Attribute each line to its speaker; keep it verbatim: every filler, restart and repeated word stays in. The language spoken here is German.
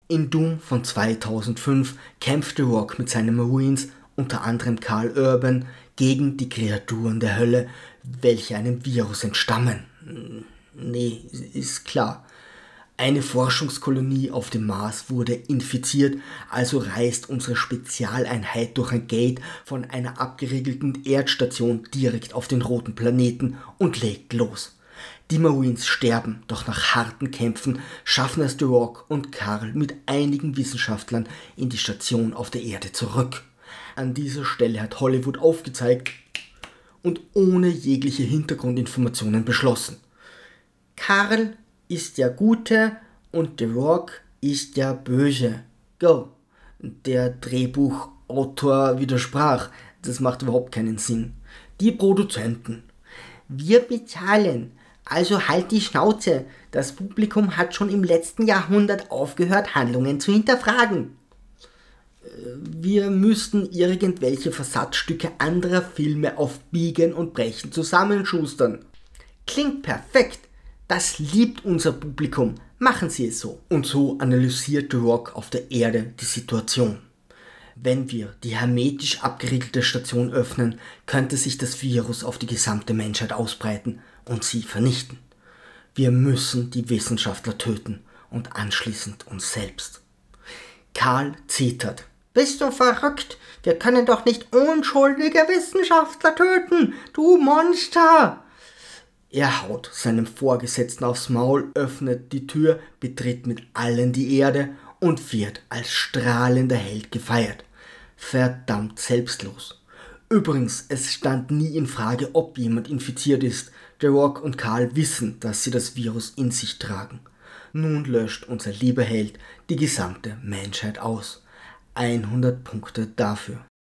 Speaker 1: In Doom von zweitausendfünf kämpft The Rock mit seinen Marines, unter anderem Karl Urban, gegen die Kreaturen der Hölle, welche einem Virus entstammen. Nee, ist klar. Eine Forschungskolonie auf dem Mars wurde infiziert, also reist unsere Spezialeinheit durch ein Gate von einer abgeriegelten Erdstation direkt auf den roten Planeten und legt los. Die Marines sterben, doch nach harten Kämpfen schaffen es The Rock und Karl mit einigen Wissenschaftlern in die Station auf der Erde zurück. An dieser Stelle hat Hollywood aufgezeigt und ohne jegliche Hintergrundinformationen beschlossen: Karl ist der Gute und The Rock ist der Böse. Go! Der Drehbuchautor widersprach. Das macht überhaupt keinen Sinn. Die Produzenten: Wir bezahlen, also halt die Schnauze. Das Publikum hat schon im letzten Jahrhundert aufgehört, Handlungen zu hinterfragen. Wir müssten irgendwelche Versatzstücke anderer Filme auf Biegen und Brechen zusammenschustern. Klingt perfekt. Das liebt unser Publikum. Machen Sie es so. Und so analysiert The Rock auf der Erde die Situation. Wenn wir die hermetisch abgeriegelte Station öffnen, könnte sich das Virus auf die gesamte Menschheit ausbreiten und sie vernichten. Wir müssen die Wissenschaftler töten und anschließend uns selbst. Karl zittert. Bist du verrückt? Wir können doch nicht unschuldige Wissenschaftler töten, du Monster! Er haut seinem Vorgesetzten aufs Maul, öffnet die Tür, betritt mit allen die Erde und wird als strahlender Held gefeiert. Verdammt selbstlos. Übrigens, es stand nie in Frage, ob jemand infiziert ist. The Rock und Karl wissen, dass sie das Virus in sich tragen. Nun löscht unser lieber Held die gesamte Menschheit aus. hundert Punkte dafür.